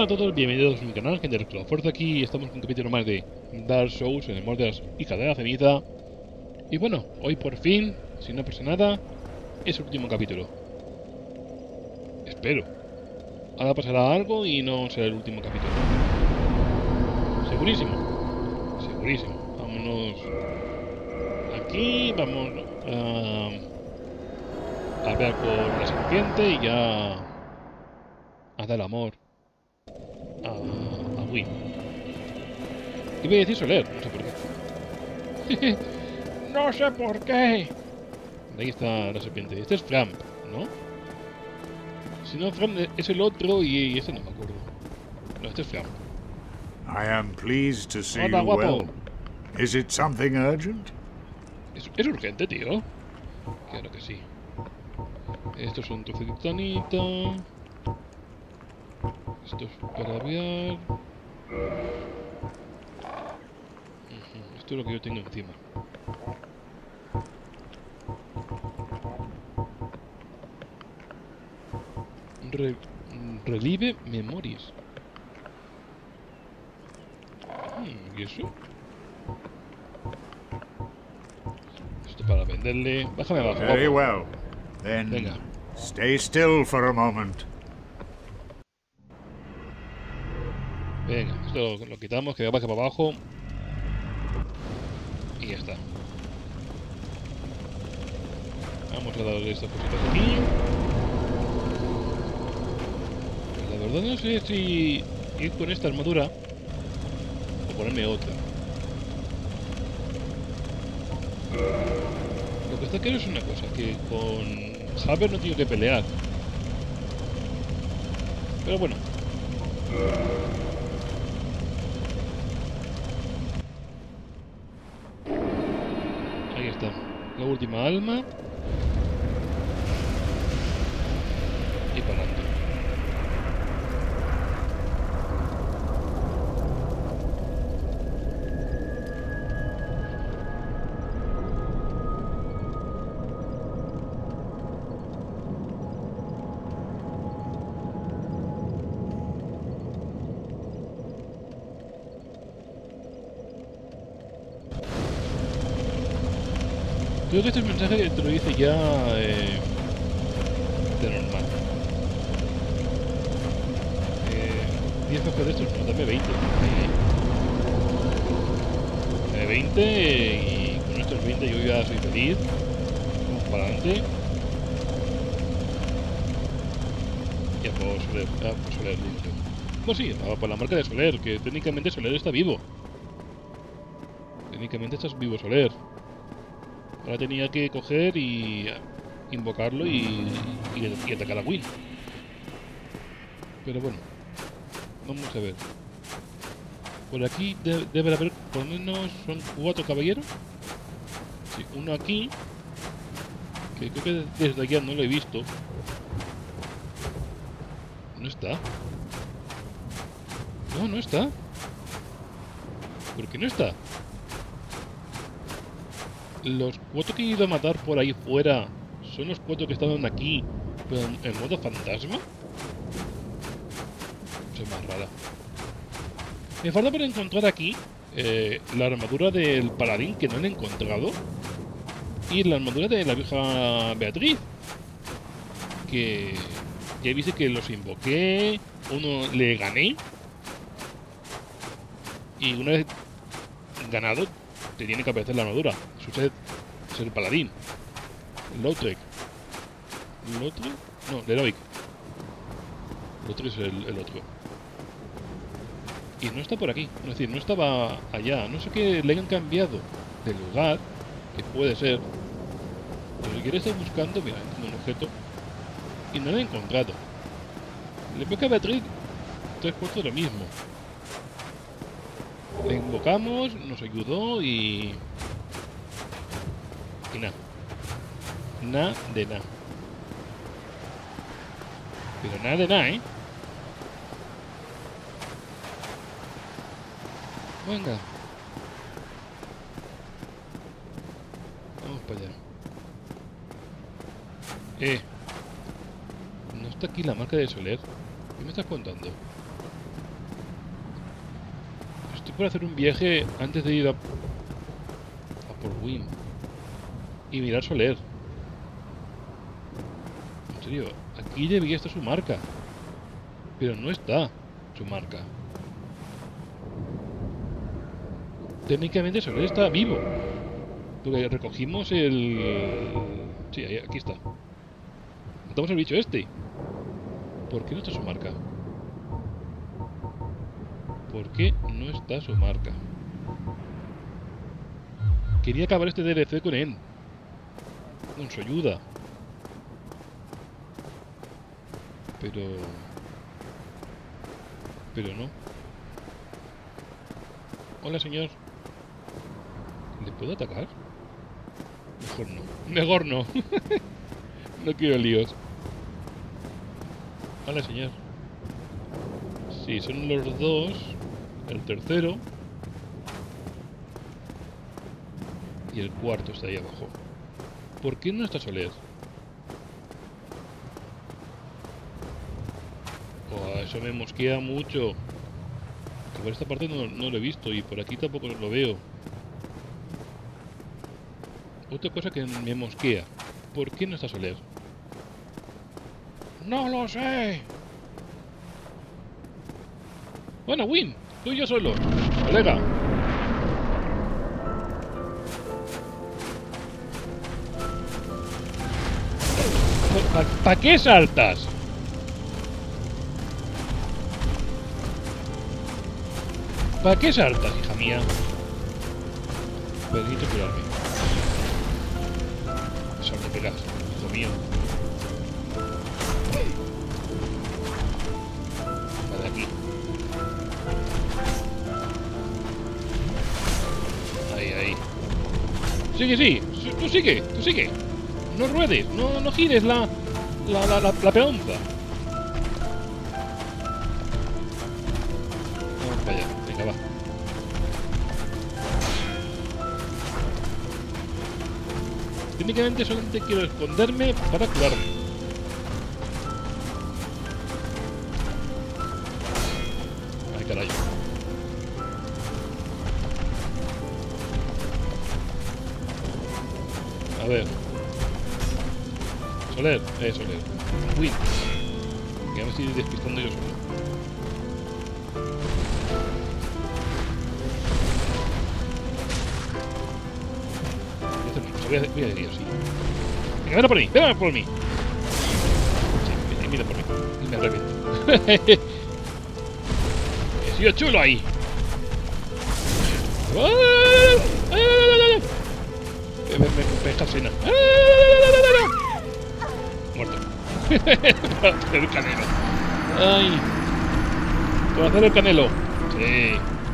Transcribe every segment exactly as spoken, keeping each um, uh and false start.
Hola a todos, bienvenidos a mi canal, gente de la Fuerza. Aquí estamos con un capítulo más de Dark Souls en el mod de las hijas de la ceniza. Y bueno, hoy por fin, si no pasa nada, es el último capítulo. Espero. Ahora pasará algo y no será el último capítulo. Segurísimo. Segurísimo. Vámonos aquí, vamos a, a ver con la serpiente y ya a dar amor a, a Wynn. Iba a decir Soler, no sé por qué. No sé por qué. Ahí está la serpiente. Este es Fram, ¿no? Si no, Fram es el otro y este no me acuerdo. No, este es Fram. I am pleased to see Hola, you guapo. well. Is it something urgent? ¿Es, es urgente, tío? Claro que sí. Esto es un trozo de kriptonita. Esto es para aviar. Ujú, esto es lo que yo tengo encima. Re, relive Memories. Hmm, ¿y eso? Esto para venderle. Bájame abajo, Very guapo. well. Then Venga. stay still for a moment. Venga, esto lo, lo quitamos, que baje para abajo. Y ya está. Vamos a darle estas cositas aquí. La verdad no sé si ir con esta armadura o ponerme otra. Lo que está claro es una cosa, que con Haber no tengo que pelear. Pero bueno. Ahí está. La última alma. Y para adelante. Creo que este mensaje te lo dice ya eh, de normal. Eh, diez hojas de estos, no, dame veinte. Dame veinte y con estos veinte yo ya soy feliz. Vamos para adelante. Ya por Soler, ya por Soler, digo yo. No, sí, por la marca de Soler, que técnicamente Soler está vivo. Técnicamente estás vivo, Soler. Ahora tenía que coger y invocarlo y, y, y atacar a Wynn. Pero bueno, vamos a ver. Por aquí de, debe haber por lo menos son cuatro caballeros. Sí, uno aquí, que creo que desde allá no lo he visto. No está. No, no está. ¿Por qué no está? Los cuatro que he ido a matar por ahí fuera son los cuatro que estaban aquí, pero en, en modo fantasma. Eso es más rara. Me falta por encontrar aquí eh, la armadura del paladín, que no la he encontrado, y la armadura de la vieja Beatriz, que ya viste que los invoqué, uno le gané, y una vez ganado te tiene que aparecer la armadura. Sucede es el paladín. Lautrec. ¿Lautrec? No, el Heroic. Lautrec es el, el otro. Y no está por aquí. Es decir, no estaba allá. No sé qué le han cambiado de lugar. Que puede ser. Pero si quieres estar buscando, mira, tengo un objeto. Y no lo he encontrado. Le veo que a Beatriz tres cuartos de lo mismo. Le invocamos, nos ayudó y... Y nada. Nada de nada. Pero nada de nada, ¿eh? Venga. Vamos para allá. Eh. No está aquí la marca de Soler. ¿Qué me estás contando? Estoy por hacer un viaje antes de ir a, a por Win. Y mirar Soler. En serio, aquí debería estar su marca. Pero no está su marca. Técnicamente Soler está vivo. Porque recogimos el... Sí, ahí, aquí está. Matamos al bicho este. ¿Por qué no está su marca? ¿Por qué no está su marca? Quería acabar este D L C con él. Con su ayuda. Pero... Pero no. Hola, señor. ¿Le puedo atacar? Mejor no. Mejor no. No quiero líos. Hola, señor. Sí, son los dos. El tercero. Y el cuarto está ahí abajo. ¿Por qué no está Soler? Oh, eso me mosquea mucho. Que por esta parte no, no lo he visto. Y por aquí tampoco lo veo. Otra cosa que me mosquea. ¿Por qué no está Soler? ¡No lo sé! Bueno, Win, tú y yo solo. Colega. ¿Para pa qué saltas? ¿Para qué saltas, hija mía? Pero necesito curarme. Eso me pegas, hijo mío. Vale, aquí. Ahí, ahí. Sigue, sí. Tú sigue, tú sigue. No ruedes, no, no gires la... La, la, la, la peonza. Vamos para allá, venga, va. Técnicamente solamente quiero esconderme para curarme. Ay, caray. A ver. Soler, eh, Soler. Win. Que ya me estoy despistando yo solo. Voy a hacer, voy a decir así. Venga, ven por mí, ven por mí. Sí, mira por mí. Y me arrepiento. He sido chulo ahí. Me, me, me deja cena. Muerto. Para hacer el canelo. Ay. Para hacer el canelo. Sí.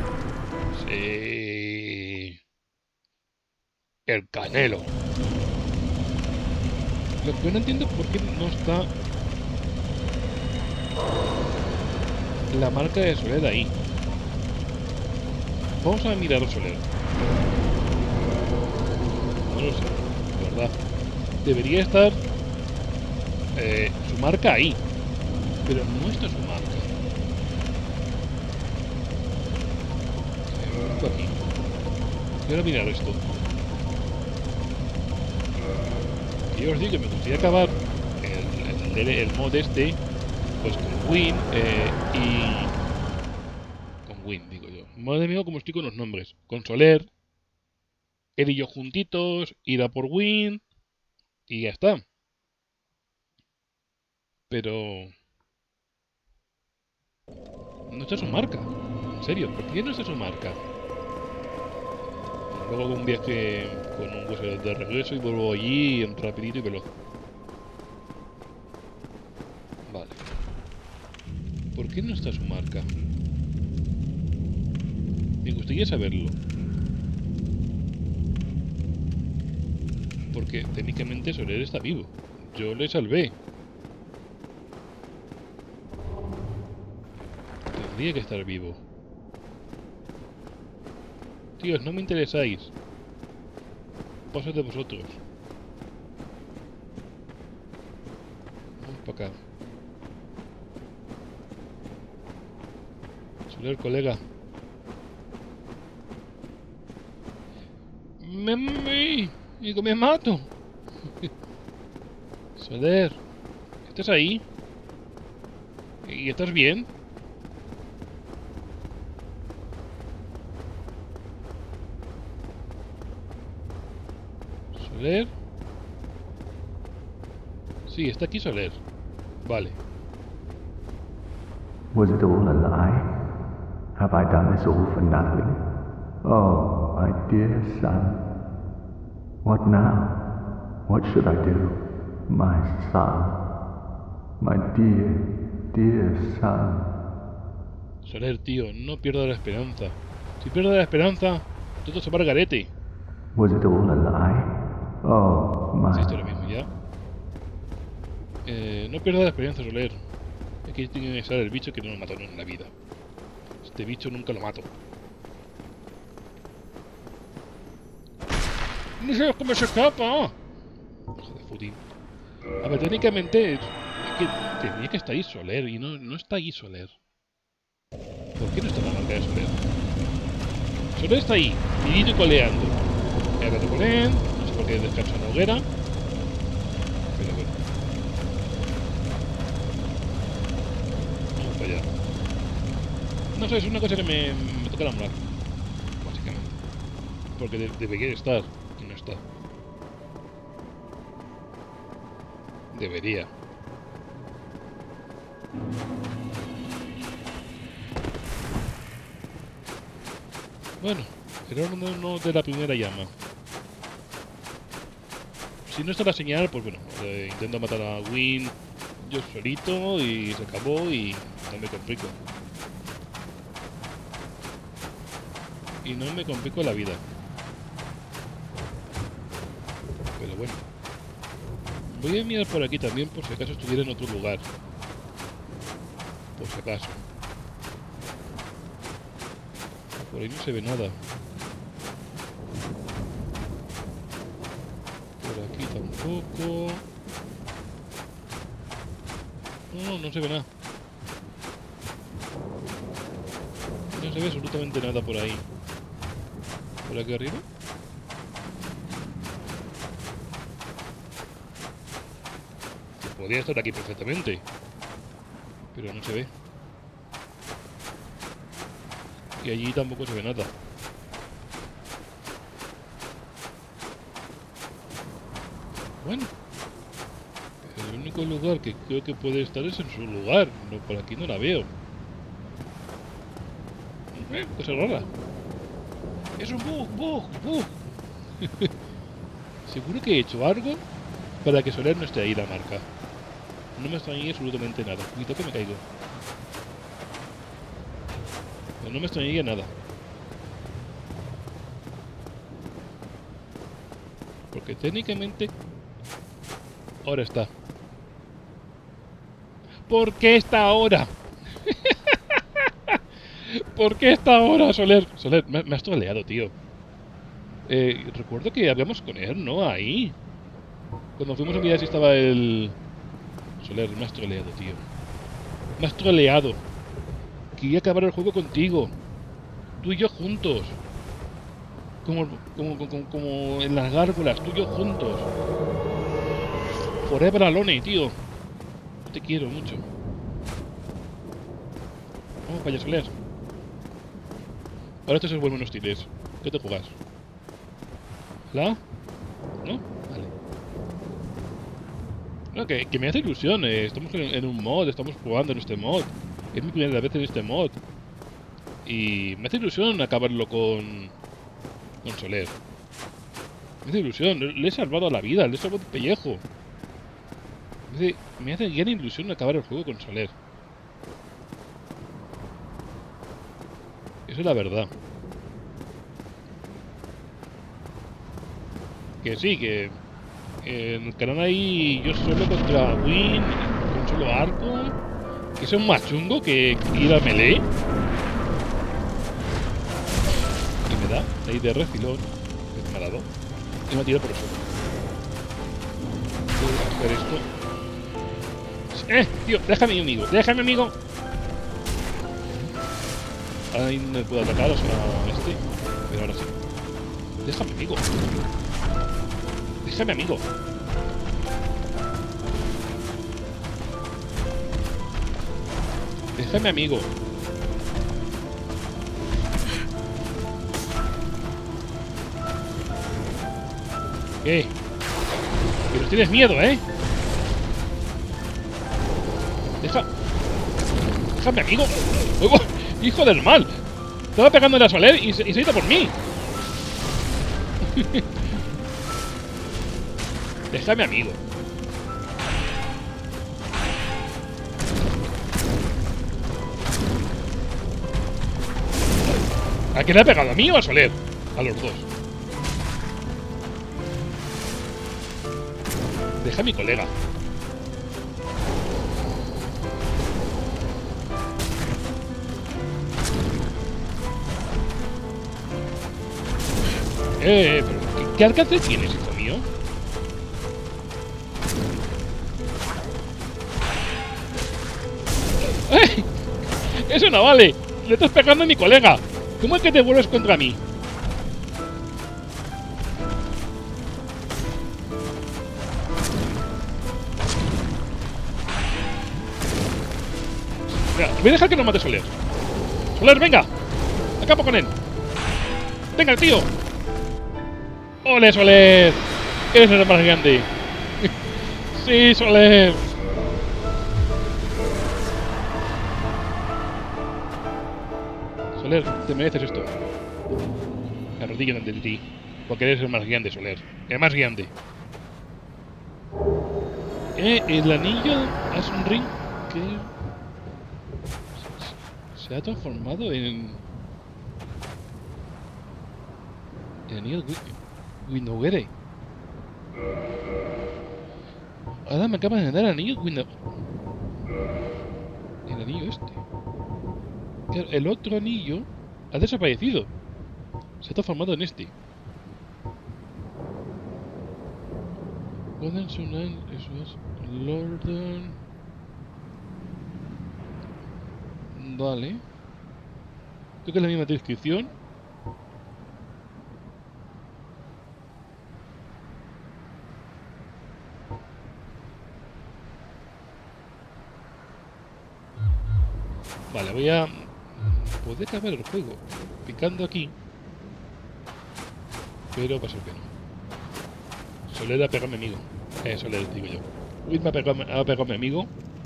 Sí. El canelo. Lo que no entiendo es por qué no está la marca de Soler ahí. Vamos a mirar a Soler. No lo sé, de verdad. Debería estar eh, su marca ahí. Pero no está su marca. Eh, aquí. Quiero mirar esto. Y yo os digo que me gustaría acabar el, el, el mod este pues con Win eh, y... Con Win, digo yo. Madre mía, como estoy con los nombres. Con Soler. Él y yo juntitos. Ir a por Win. Y ya está. Pero... no está su marca. En serio, ¿por qué no está su marca? Luego hago un viaje con un hueso de regreso y vuelvo allí rapidito y veloz. Vale. ¿Por qué no está su marca? Me gustaría saberlo. Porque técnicamente Soler está vivo. Yo le salvé. Tendría que estar vivo. Tíos, no me interesáis. Pasad de vosotros. Vamos para acá. Soler, colega. Me, me, digo, me mato. Soler, ¿estás ahí? ¿Y estás bien? Soler. Sí, está aquí Soler. Vale. Was it all a lie? Have I done this all for nothing? Oh, my dear son. What now? What should I do? My son. My dear, dear son. Soler, tío, no pierdas la esperanza. Si pierdes la esperanza, todo se va al garete. Was it all a lie? Oh, my... Sí, esto es lo mismo ya. Eh, no pierdas la esperanza, Soler. Aquí tiene que estar el bicho que no lo mató en la vida. Este bicho nunca lo mato. ¡No sabes cómo se escapa! Joder, Futin. A ver, técnicamente es que tenía que estar ahí Soler y no, no está ahí Soler. ¿Por qué no está la marca de Soler? Soler está ahí, mirito y coleando. Y ahora te coleen, no sé por qué descansa en la hoguera. Pero bueno. Vamos para allá. No sé, es una cosa que me, me toca la moral. Básicamente. Porque de, debería estar y no está. Debería. Bueno, era uno de la primera llama. Si no está la señal, pues bueno, eh, intento matar a Wynn yo solito y se acabó y no me complico. Y no me complico la vida. Pero bueno. Voy a mirar por aquí también por si acaso estuviera en otro lugar. Por si acaso. Por ahí no se ve nada. Por aquí tampoco. No, no se ve nada. No se ve absolutamente nada por ahí. ¿Por aquí arriba? Podría estar aquí perfectamente. Pero no se ve. Y allí tampoco se ve nada. Bueno. El único lugar que creo que puede estar es en su lugar. No, por aquí no la veo. Eh, cosa rara. Es un bug, bug, bug. Seguro que he hecho algo para que Soler no esté ahí la marca. No me extrañaría absolutamente nada. Cuidado que me caigo. No me extrañaría nada. Porque técnicamente... ahora está. ¿Por qué está ahora? ¿Por qué está ahora, Soler? Soler, me, me has troleado, tío. Eh, recuerdo que hablamos con él, ¿no? Ahí. Cuando fuimos a mirar si estaba el... Soler, me has troleado, tío. Me has troleado. Quería acabar el juego contigo. Tú y yo juntos. Como, como, como, como en las gárgolas, tú y yo juntos. Forever alone, tío. Te quiero mucho. Vamos para allá, Soler. Ahora estos se vuelven hostiles. ¿Qué te juegas? ¿La? ¿No? Vale. No, que, que me hace ilusión. Eh. Estamos en, en un mod, estamos jugando en este mod. Es mi primera vez en este mod. Y me hace ilusión acabarlo con... con Soler. Me hace ilusión. Le he salvado la vida, le he salvado el pellejo. Me hace, me hace gran ilusión acabar el juego con Soler. Eso es la verdad. Que sí, que... en el canal ahí yo solo contra Wynn, con solo arco... que es un más chungo que ir a melee. Y me da ahí de refilón. Que me ha dado. Y me ha tirado por el suelo. Voy a hacer esto. ¡Eh! Tío, déjame, amigo. Déjame, amigo. Ahí no puedo atacar, o sea, este. Pero ahora sí. Déjame, amigo. Déjame, amigo. Déjame, amigo. ¿Qué? Pero tienes miedo, ¿eh? Deja... Déjame, amigo. ¡Oh, hijo del mal! Estaba pegando en la Soler y se, y se ha ido por mí. Déjame, amigo. ¿A quién le ha pegado? ¿A mí o a Soler? A los dos. Deja a mi colega. Eh, pero ¿qué, qué alcance tienes, hijo mío? ¡Eh! ¡Eso no vale! Le estás pegando a mi colega. ¿Cómo es que te vuelves contra mí? Mira, voy a dejar que nos mate Soler. Soler, venga. Acabo con él. Venga, tío. ¡Ole, Soler! Eres el más grande. Sí, Soler. Soler, te mereces esto. Me arrodillo delante de ti. Porque eres el más grande, Soler. El más grande. Eh, el anillo Ashen Ring que se ha transformado en el anillo Windowere. Ahora me acaban de dar el anillo Window. El anillo este. Claro, el otro anillo ha desaparecido. Se ha transformado en este. Golden Sunan, eso es. Lorden. Vale. Creo que es la misma descripción. Vale, voy a... Poder acabar el juego picando aquí. Pero va a ser que no. Soler ha pegado a mi amigo. Eh, Soler, digo yo. Wind me ha pegado, ha pegado a mi amigo.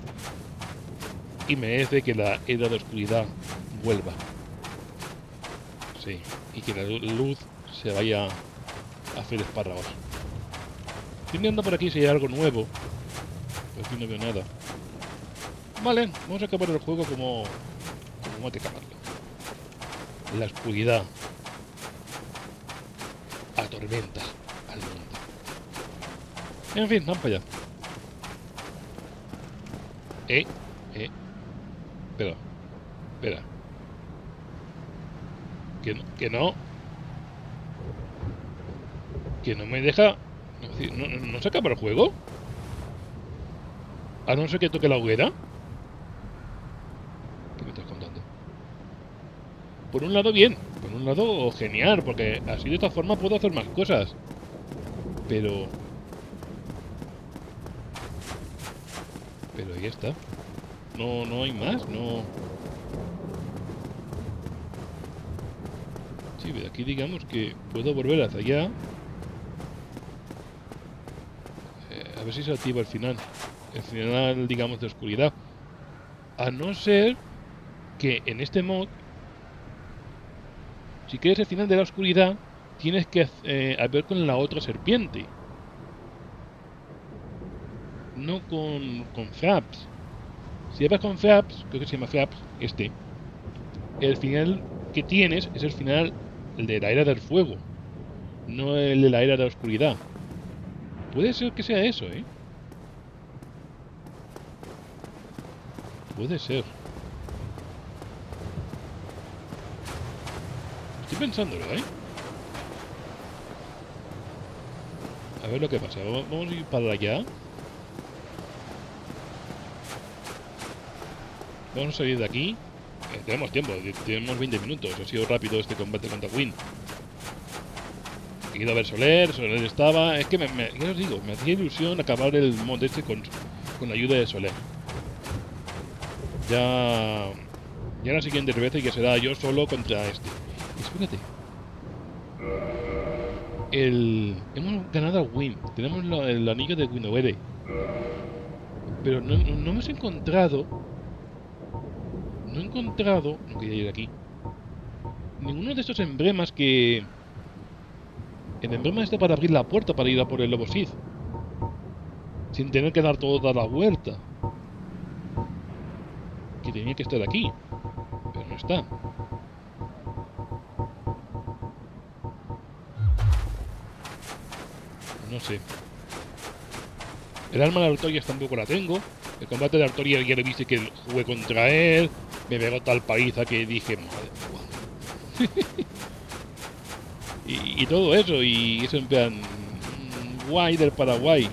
Y merece que la era de oscuridad vuelva. Sí. Y que la luz se vaya a hacer espárragos. Estoy mirando por aquí si hay algo nuevo. Pero aquí no veo nada. Vale, vamos a acabar el juego como... como hay que acabarlo. La oscuridad atormenta al mundo. En fin, vamos para allá. Eh, eh. Espera, espera. Que no, que no. Que no me deja... ¿No, no, no se acaba el juego? A no ser que toque la hoguera. ¿Qué me estás contando? Por un lado, bien. Por un lado, genial. Porque así de esta forma puedo hacer más cosas. Pero... Pero ahí está. No, no hay más. No... Sí, de aquí digamos que puedo volver hacia allá. Eh, a ver si se activa el final. El final, digamos, de oscuridad. A no ser que en este mod, si quieres el final de la oscuridad, tienes que eh, ver con la otra serpiente. No con, con Fraps. Si vas con Fraps, creo que se llama Fraps, este. El final que tienes es el final, el de la era del fuego. No el de la era de la oscuridad. Puede ser que sea eso, ¿eh? Puede ser. Estoy pensándolo, ¿eh? A ver lo que pasa. Vamos a ir para allá. Vamos a salir de aquí. Eh, tenemos tiempo. Tenemos veinte minutos. Ha sido rápido este combate contra Wind. He ido a ver Soler, Soler estaba... Es que, me, me, ya os digo, me hacía ilusión acabar el mod este con, con la ayuda de Soler. Ya... Ya la siguiente vez que será yo solo contra este. Espérate. El... Hemos ganado a Win. Tenemos la, el anillo de Winowere. Pero no, no, no hemos encontrado... No he encontrado... No quería ir aquí. Ninguno de estos emblemas que... El emblema está para abrir la puerta para ir a por el lobo Sith. Sin tener que dar toda la vuelta. Que tenía que estar aquí. Pero no está. No sé. El arma de Artorias tampoco la tengo. El combate de Artorias ya le viste que jugué contra él. Me pegó tal paliza que dije... Madre mía. y, y todo eso. Y eso en plan... Guay del Paraguay.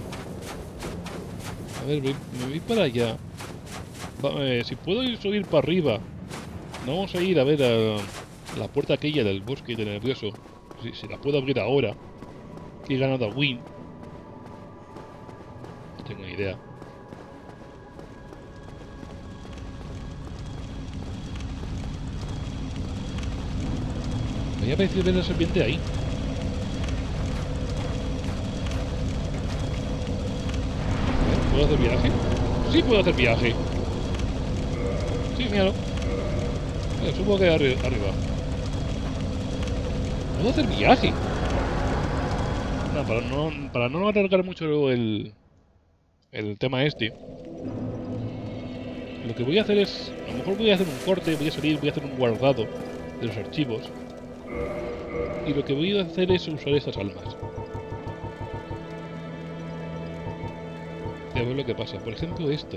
A ver, me, me voy para allá. Va, eh, si puedo ir, subir para arriba. No vamos a ir a ver a la puerta aquella del bosque de nervioso. Si, si la puedo abrir ahora. Que he ganado a Win. No tengo ni idea. Me había parecido ver la serpiente ahí. ¿Puedo hacer viaje? Sí, puedo hacer viaje. Sí, míralo. Eh, supongo que arri arriba. ¿Puedo hacer viaje? No, para no, para no alargar mucho el, el tema este. Lo que voy a hacer es... A lo mejor voy a hacer un corte, voy a salir, voy a hacer un guardado de los archivos. Y lo que voy a hacer es usar estas almas. Y a ver lo que pasa. Por ejemplo, esta.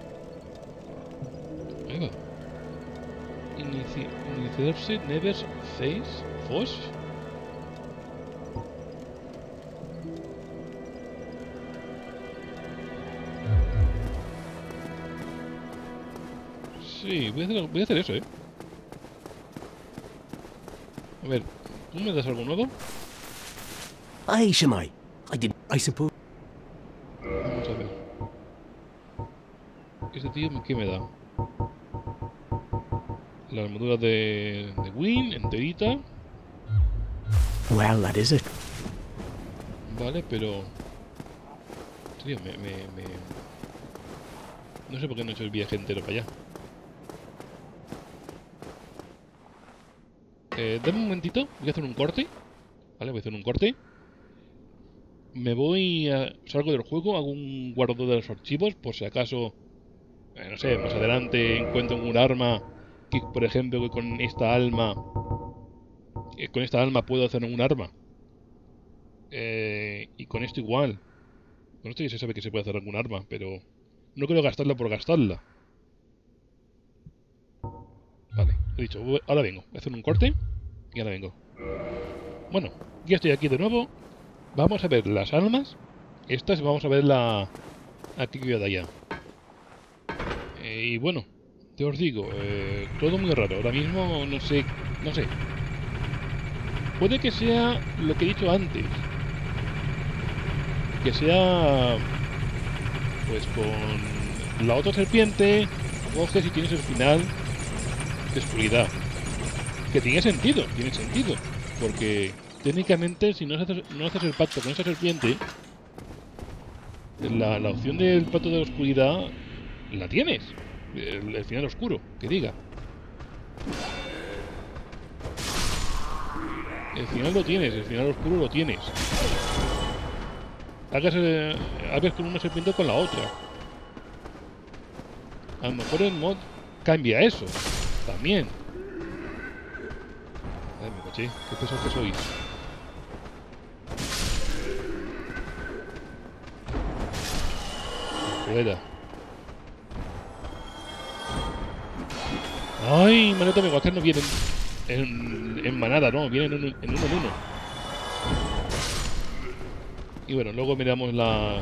Ahí va. Inici iniciarse never face Foss. Sí, voy a hacer, voy a hacer eso, eh. A ver, ¿tú me das algo nuevo? Aye, Shemai. I did. I suppose. Vamos a ver. Este tío, ¿qué me da? La armadura de, de Win, enterita. Well, that is it. Vale, pero... Tío, me, me, me... No sé por qué no he hecho el viaje entero para allá. Eh, dame un momentito, voy a hacer un corte. Vale, voy a hacer un corte. Me voy a... Salgo del juego, hago un guardado de los archivos, por si acaso... Eh, no sé, más adelante encuentro un arma que, por ejemplo, que con esta alma... Eh, con esta alma puedo hacer un arma. Eh, y con esto igual. Con esto ya se sabe que se puede hacer algún arma, pero... No quiero gastarla por gastarla. Vale, he dicho, ahora vengo. Voy a hacer un corte y ahora vengo. Bueno, ya estoy aquí de nuevo. Vamos a ver las almas. Estas vamos a ver la... Aquí de allá. Eh, y bueno, te os digo, eh, todo muy raro. Ahora mismo no sé, no sé. Puede que sea lo que he dicho antes. Que sea... Pues con la otra serpiente, coges y tienes el final de oscuridad. Que tiene sentido, tiene sentido. Porque técnicamente si no haces, no haces el pacto con esa serpiente, la, la opción del pacto de la oscuridad la tienes. El, el final oscuro, que diga. El final lo tienes, el final oscuro lo tienes. Hagas, eh, hagas con una serpiente o con la otra. A lo mejor el mod cambia eso. También. Ay, me caché. Qué pesado que sois. Fuera. Ay, maneta, me guacas no vienen en, en manada, no. Vienen en, en uno en uno. Y bueno, luego miramos la...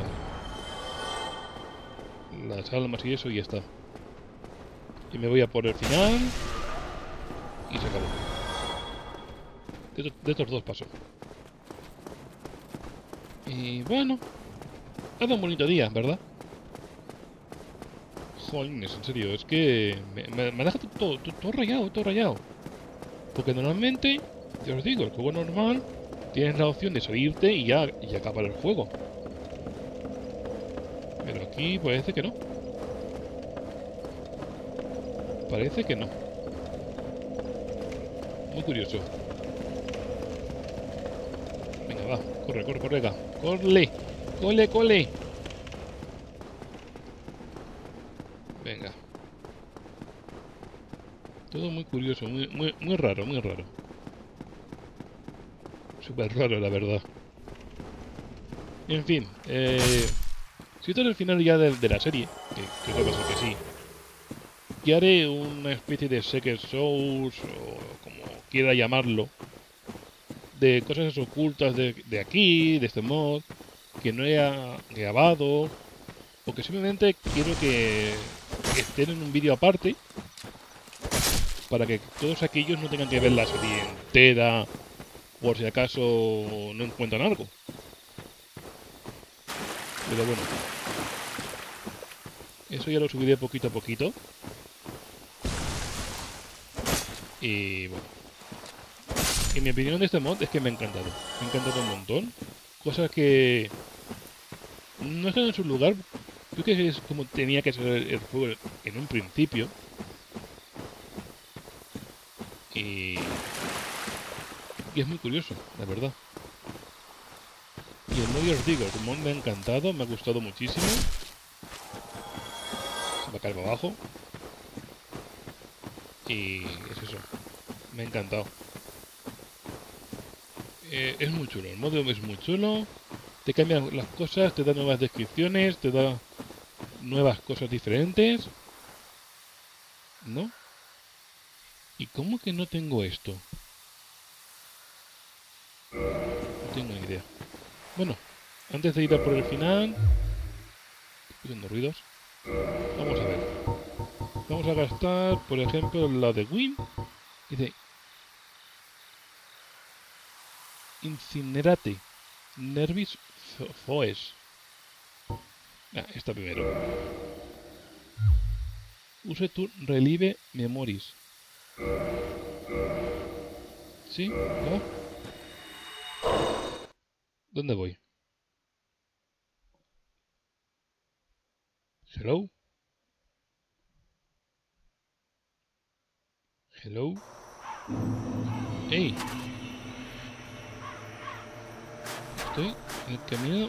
las almas y eso y ya está. Y me voy a por el final. Y se acabó. De, de estos dos pasos. Y bueno, ha dado un bonito día, ¿verdad? Jolines, en serio, es que me, me, me ha dejado todo, todo, todo rayado, todo rayado. Porque normalmente, ya os digo, el juego normal tienes la opción de salirte y ya y acabar el juego. Pero aquí parece que no. Parece que no. Muy curioso. Venga, va, corre, corre, corre acá. ¡Corre! ¡Cole, cole! Venga. Todo muy curioso, muy, muy, muy raro, muy raro. Súper raro, la verdad. En fin, eh... si esto es el final ya de, de la serie, que creo que va a ser que sí, y haré una especie de Secret Souls, o como quiera llamarlo, de cosas ocultas de, de aquí, de este mod, que no haya grabado, o que simplemente quiero que estén en un vídeo aparte, para que todos aquellos no tengan que ver la serie entera, por si acaso no encuentran algo. Pero bueno, eso ya lo subiré poquito a poquito. Y bueno, y mi opinión de este mod es que me ha encantado. Me ha encantado un montón. Cosas que no están en su lugar. Creo que es como tenía que ser el juego en un principio. Y, y es muy curioso, la verdad. Y el mod, ya os digo, el mod me ha encantado, me ha gustado muchísimo. Se va a caer para abajo. Y es eso. Me ha encantado. Eh, es muy chulo, el mod es muy chulo. Te cambian las cosas, te da nuevas descripciones, te da nuevas cosas diferentes. ¿No? ¿Y cómo que no tengo esto? No tengo ni idea. Bueno, antes de ir a por el final... Estoy haciendo ruidos. Vamos a ver. Vamos a gastar, por ejemplo, la de Win. Dice... Incinerate. Nervis Foes. Ah, esta primero. Use tu Relieve Memories. ¿Sí? ¿No? ¿Dónde voy? Hello? Hello? ¡Ey! Estoy en el camino...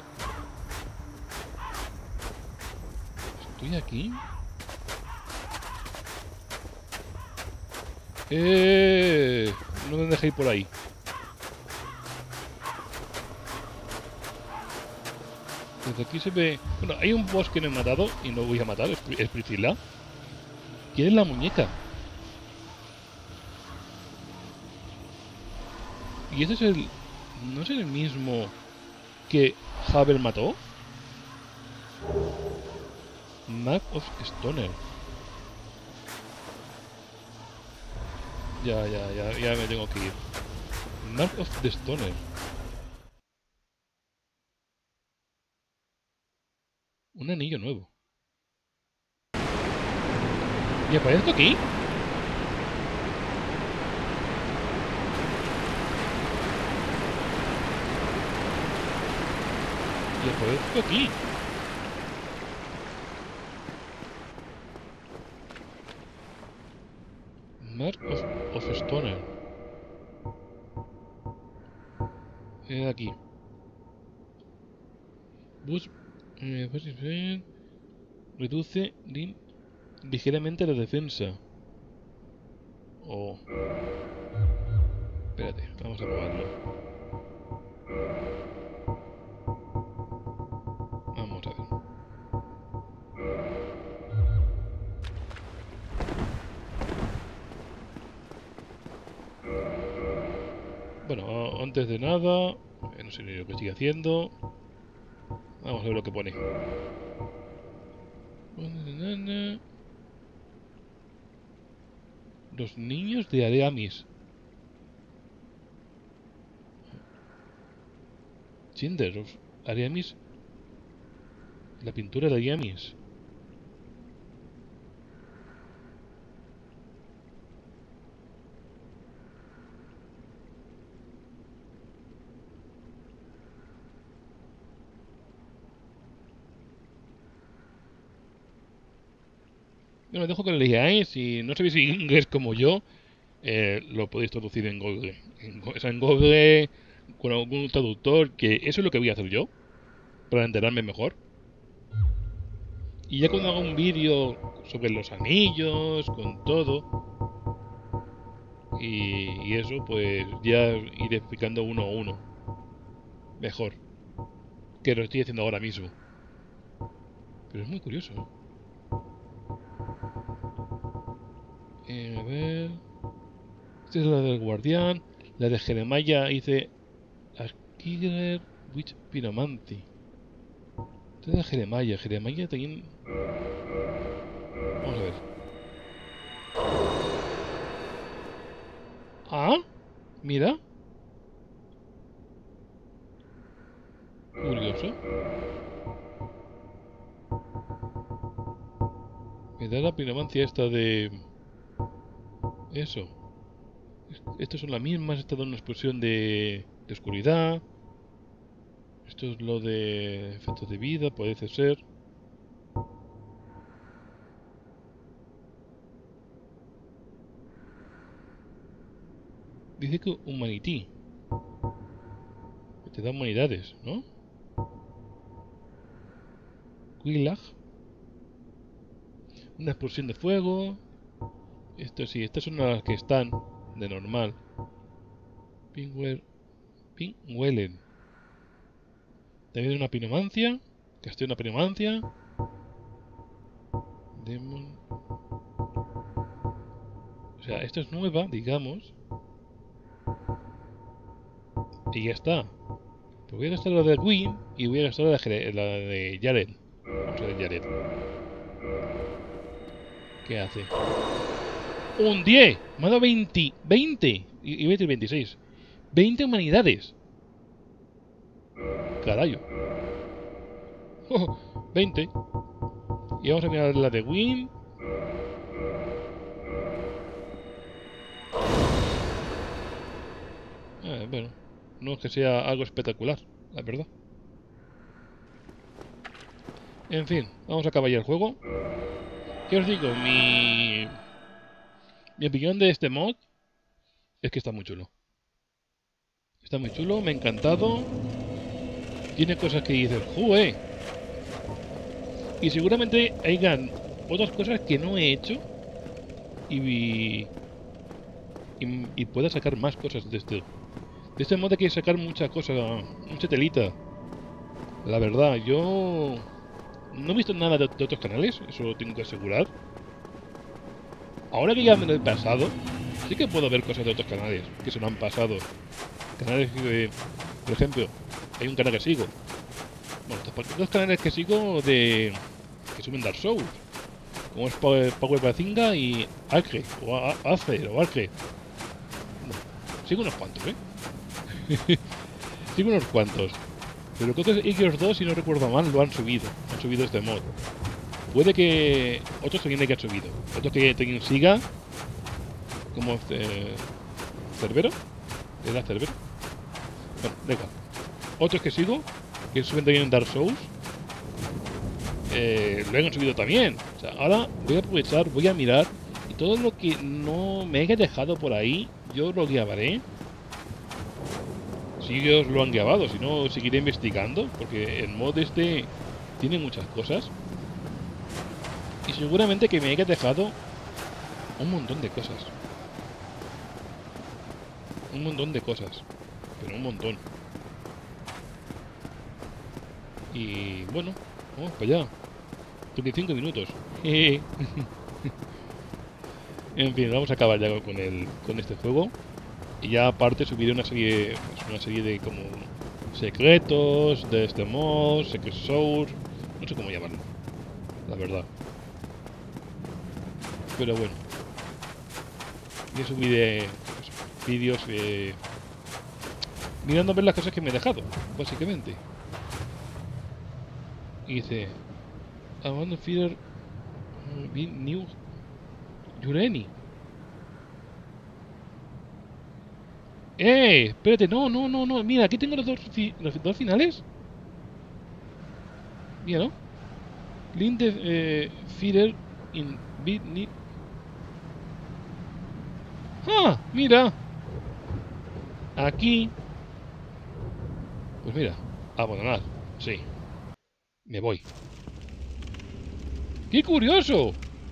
¿Estoy aquí? ¡Eh! No me dejéis por ahí. Desde aquí se ve... Bueno, hay un boss que no he matado y no voy a matar, es, es Priscilla. ¿Quién es la muñeca? ¿Y ese es el... ¿No es el mismo que Havel mató? Map of Stoner. Ya, ya, ya, ya me tengo que ir. Map of the Stoner. Un anillo nuevo. ¿Y aparezco aquí? ¿Y aparezco aquí? Mark of, of Stoner. Es aquí. Bus... Eh, reduce lin, ligeramente la defensa. Oh. Espérate, vamos a probarlo. Vamos a ver. Bueno, antes de nada, eh, no sé ni lo que estoy haciendo. Vamos a ver lo que pone. Los niños de Areamis. Cinder, Ariamis. La pintura de Ariamis. Bueno, os dejo que lo leáis. Si no sabéis inglés como yo, eh, lo podéis traducir en Google. En, o sea, en Google con algún traductor, que eso es lo que voy a hacer yo, para enterarme mejor. Y ya cuando haga un vídeo sobre los anillos, con todo, y, y eso, pues ya iré explicando uno a uno. Mejor. Que lo estoy haciendo ahora mismo. Pero es muy curioso, ¿eh? Eh, a ver... Esta es la del guardián. La de Jeremiah hice... Askiger Witch Pyromancy. Esta es la Jeremiah. Jeremiah también... Vamos a ver. Ah, mira. Curioso. Me da la piromancia esta de... Eso. Estas son las mismas. Esta da una explosión de... de oscuridad. Esto es lo de efectos de vida, parece ser. Dice que humanity. Que te da humanidades, ¿no? Quillag. Una explosión de fuego. Esto sí, estas son las que están de normal. Pingwell. Pingwellen. También una pinomancia. Que estoy una pinomancia. Demon. O sea, esto es nueva, digamos. Y ya está. Pues voy a gastar la de Gwyn y voy a gastar la de, la de Jared. Vamos a ver Jared. ¿Qué hace? ¡Un diez! Me ha dado veinte. veinte. Y voy a decir veintiséis. veinte humanidades. Carayo. Oh, veinte. Y vamos a mirar la de Gwyn. Eh, bueno. No es que sea algo espectacular, la verdad. En fin, vamos a acabar ya el juego. ¿Qué os digo? Mi... Mi opinión de este mod es que está muy chulo. Está muy chulo, me ha encantado. Tiene cosas que dices, ¡jue! Y seguramente hayan otras cosas que no he hecho. Y... Y, y pueda sacar más cosas de este... De este mod hay que sacar muchas cosas, mucha telita. La verdad, yo no he visto nada de, de otros canales, eso lo tengo que asegurar. Ahora que ya me lo he pasado, sí que puedo ver cosas de otros canales que se lo han pasado. Canales que, por ejemplo, hay un canal que sigo. Bueno, dos canales que sigo de que suben Dark Souls, como es Power, Power Bazinga y Acre, o Acer, o Acre. Bueno, sigo unos cuantos, ¿eh? Sigo unos cuantos. Pero creo que ellos dos, si no recuerdo mal, lo han subido. Han subido este mod. Puede que otros también hay que han subido. Otros que también siga. Como eh, Cerbero. ¿Era Cerbero? Bueno, da igual. Otros que sigo, que suben también en Dark Souls. Eh, lo han subido también. O sea, ahora voy a aprovechar, voy a mirar. Y todo lo que no me haya dejado por ahí, yo lo grabaré. Si ellos lo han grabado, si no, seguiré investigando, porque el mod este tiene muchas cosas. Y seguramente que me haya dejado un montón de cosas. Un montón de cosas. Pero un montón. Y bueno, vamos para allá. treinta y cinco minutos. En fin, vamos a acabar ya con, el, con este juego. Y ya aparte subiré una serie, una serie de como secretos de este mod, Secret Source, no sé cómo llamarlo, la verdad. Pero bueno, yo subiré pues, vídeos eh, mirando a ver las cosas que me he dejado, básicamente. Y dice... Abandon Feeder... New... Yureni. ¡Eh! Espérate, no, no, no, no. Mira, aquí tengo los dos, fi los dos finales. Mira, ¿no? Link de eh, Feeder in Bit Need. ¡Ah! Mira. Aquí. Pues mira, abandonar. Sí. Me voy. ¡Qué curioso!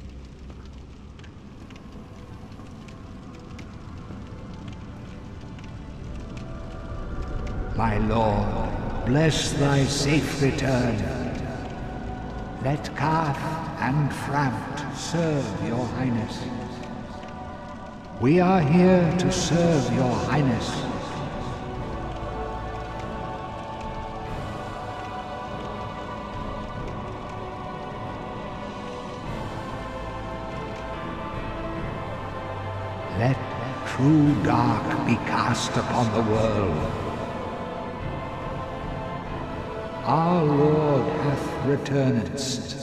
My lord, bless thy safe return. Let Karth and Framt serve your highness. We are here to serve your highness. Let true dark be cast upon the world. Our Lord hath returned.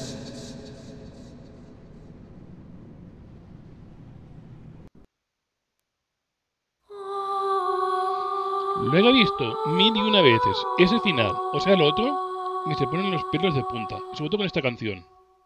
Luego he visto mil y una veces ese final, o sea, lo otro, me se ponen los pelos de punta, sobre todo con esta canción.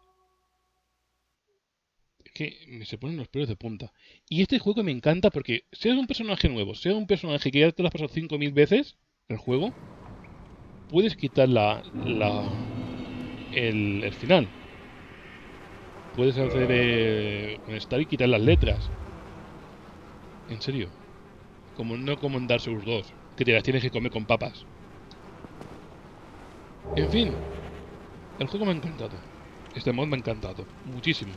Es que me se ponen los pelos de punta. Y este juego me encanta porque, sea un personaje nuevo, sea un personaje que ya te lo has pasado cinco mil veces, el juego, puedes quitar la, la el, el final. Puedes hacer eh, con Star y quitar las letras. En serio. Como no como en Dark Souls dos, que te las tienes que comer con papas. En fin, el juego me ha encantado. Este mod me ha encantado, muchísimo.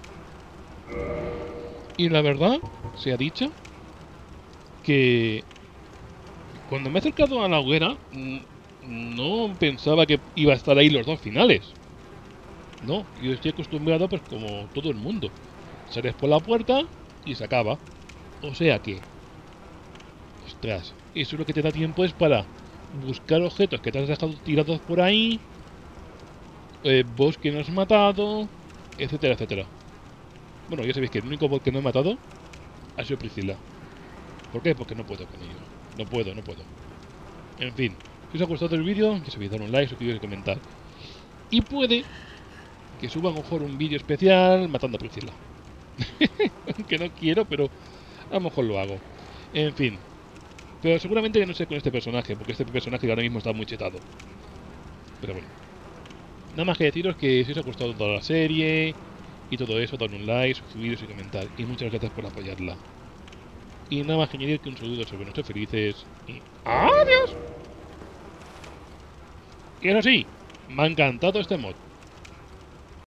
Y la verdad, se ha dicho que cuando me he acercado a la hoguera, no pensaba que iba a estar ahí los dos finales. No, yo estoy acostumbrado, pues como todo el mundo. Sales por la puerta y se acaba. O sea que... Ostras, eso es lo que te da tiempo es para buscar objetos que te has dejado tirados por ahí, eh, boss que no has matado, etcétera, etcétera. Bueno, ya sabéis que el único boss que no he matado ha sido Priscilla. ¿Por qué? Porque no puedo con ello. No puedo, no puedo. En fin, si os ha gustado el vídeo, ya sabéis, dar un like, suscribiros y comentar. Y puede que suba a lo mejor un vídeo especial matando a Priscilla. Que no quiero, pero a lo mejor lo hago. En fin. Pero seguramente que no sé con este personaje, porque este personaje ahora mismo está muy chetado. Pero bueno. Nada más que deciros que si os ha gustado toda la serie y todo eso, dadle un like, suscribiros y comentar. Y muchas gracias por apoyarla. Y nada más que añadir que un saludo sobre nuestros felices y ¡adiós! Y ahora sí, me ha encantado este mod.